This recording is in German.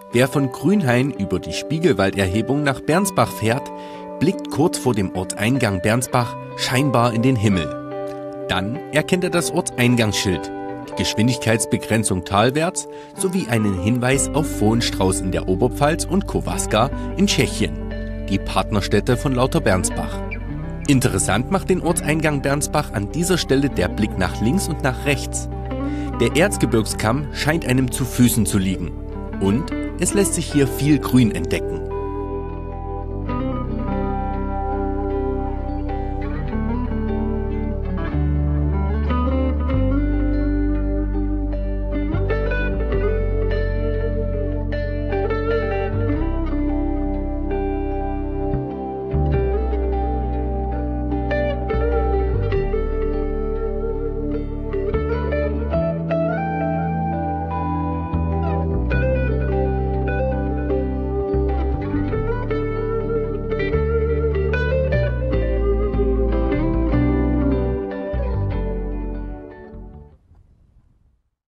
Wer von Grünhain über die Spiegelwalderhebung nach Bernsbach fährt, blickt kurz vor dem Ortseingang Bernsbach scheinbar in den Himmel. Dann erkennt er das Ortseingangsschild, die Geschwindigkeitsbegrenzung talwärts sowie einen Hinweis auf Vohenstrauß in der Oberpfalz und Kowaska in Tschechien, die Partnerstädte von Lauter-Bernsbach. Interessant macht den Ortseingang Bernsbach an dieser Stelle der Blick nach links und nach rechts. Der Erzgebirgskamm scheint einem zu Füßen zu liegen und es lässt sich hier viel Grün entdecken.